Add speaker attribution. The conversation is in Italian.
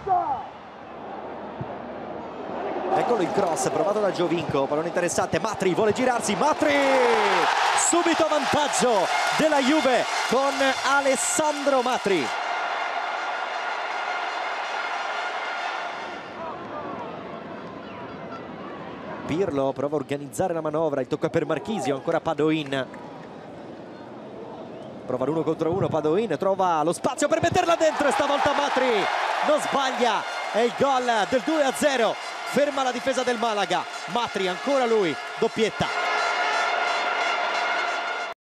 Speaker 1: Eccolo il cross provato da Giovinco, pallone interessante, Matri vuole girarsi, Matri! Subito vantaggio della Juve con Alessandro Matri. Pirlo prova a organizzare la manovra, il tocco è per Marchisio, ancora Padoin. Prova l'1 contro 1, Padoin trova lo spazio per metterla dentro e stavolta Matri non sbaglia, è il gol del 2-0, ferma la difesa del Malaga, Matri ancora lui, doppietta.